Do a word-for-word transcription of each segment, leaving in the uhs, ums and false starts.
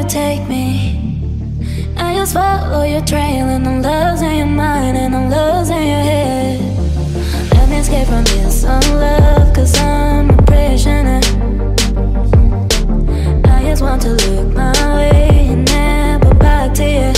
take me. I just follow your trail, and I'm losing your mind, and I'm losing your head. Let me escape from this unlove, cause I'm a prisoner. I just want to look my way and never back to you.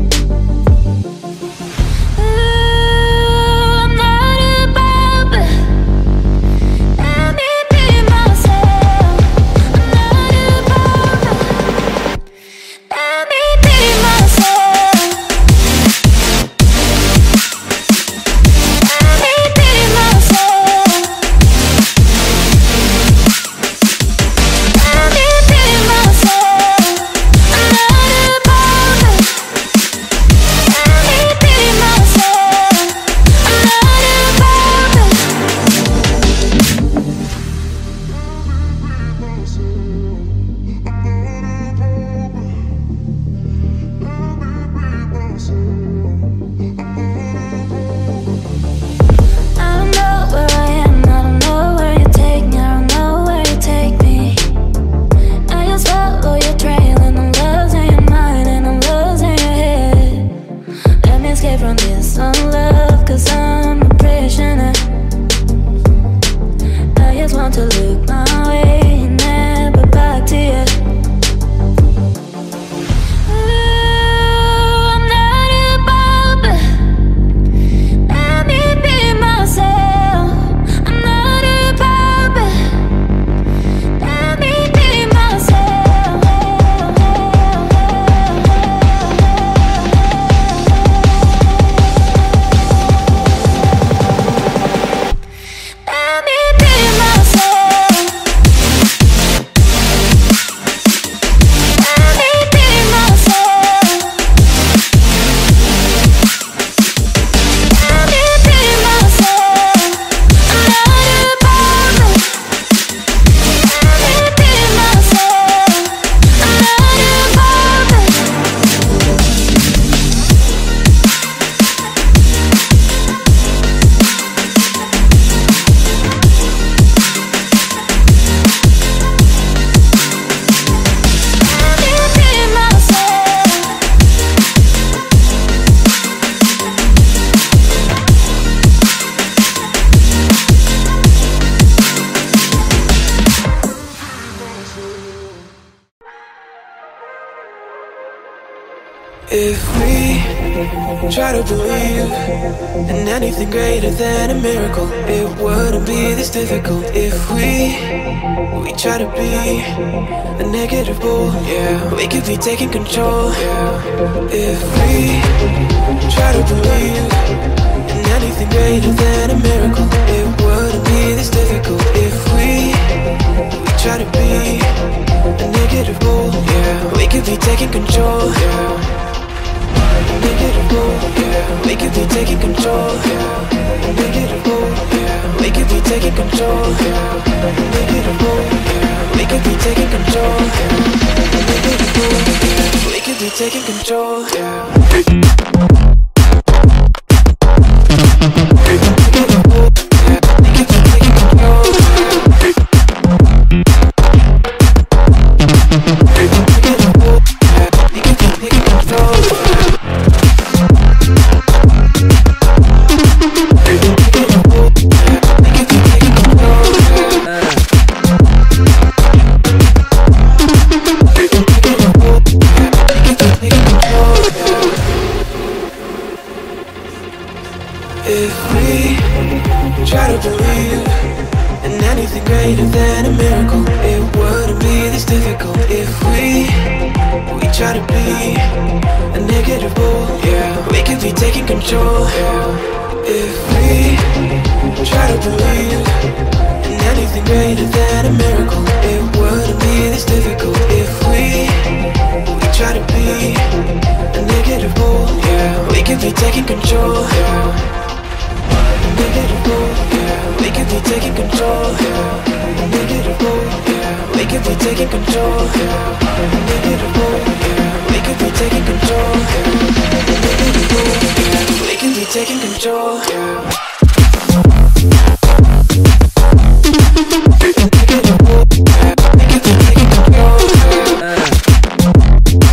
If we try to believe in anything greater than a miracle, it wouldn't be this difficult. If we we try to be a negative bull, yeah, we could be taking control, yeah. If we try to believe in anything greater than a miracle, it wouldn't be this difficult. If we we try to be a negative bull, yeah, we could be taking control, yeah. Negative bull, yeah, we could be taking control, yeah. Negative bull, yeah, we could be taking control, yeah. Negative bull, yeah, we could be taking control, yeah. Negative bull, yeah, we could be taking control, yeah. If we try to believe in anything greater than a miracle, it wouldn't be this difficult. If we we try to be a negative bull, yeah, we could be taking control, yeah. If we try to believe in anything greater than a miracle, it wouldn't be this difficult. If we we try to be a negative bull, yeah, we could be taking control, yeah. Negative bull, yeah, we could be taking control, yeah. Negative bull, yeah, we could be taking control, yeah. Negative bull, yeah, we could be taking control, yeah. Negative bull, yeah, we could be taking control, yeah. Negative bull, yeah, we could be taking control, yeah.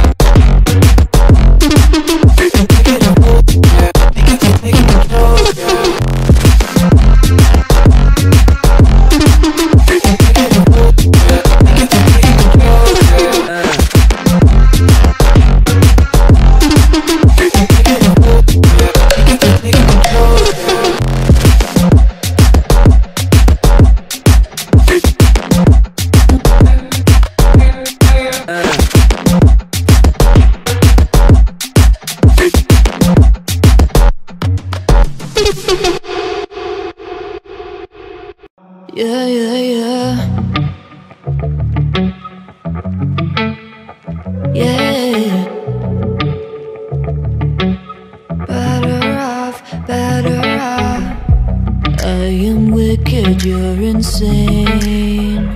crooked, you're insane,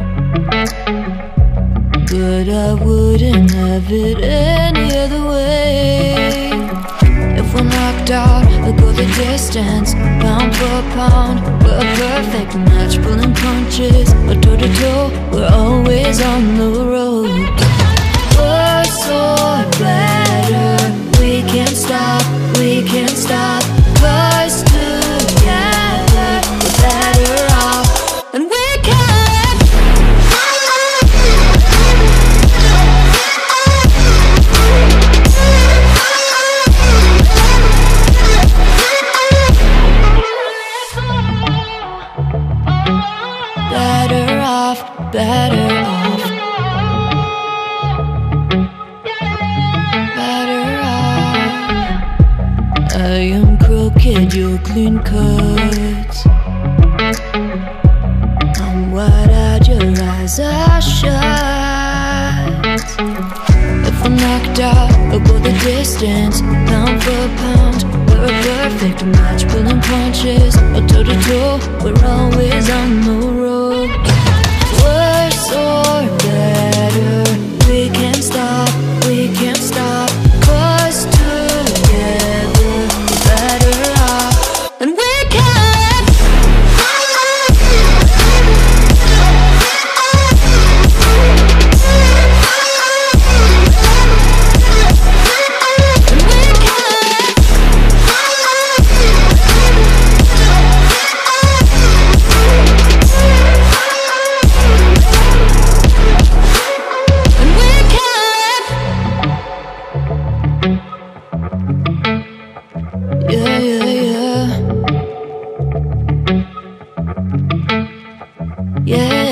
but I wouldn't have it any other way. If we're knocked out, we'll go the distance, pound for pound. We're a perfect match, pulling punches, but toe to toe, we're always on the road. Worse or better, we can't stop, we can't stop. 'Cause together we're better off, and we can. Better off, better off, better off. I am crooked, you're clean cut. I'm wide-eyed, your eyes are shut. If we're knocked out, we'll go the distance, pound for pound. We're a perfect match, pulling punches, or toe to toe, we're always on the road. Worse or better, we can't stop, we can't stop. 'Cause together we're better off, and we can. And we can. And we can. Yeah, yeah, yeah. Yeah.